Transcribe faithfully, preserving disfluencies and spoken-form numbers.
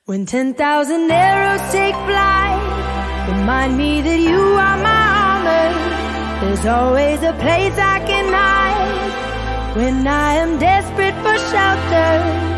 When ten thousand arrows take flight, remind me that you are my armor. There's always a place I can hide when I am desperate for shelter.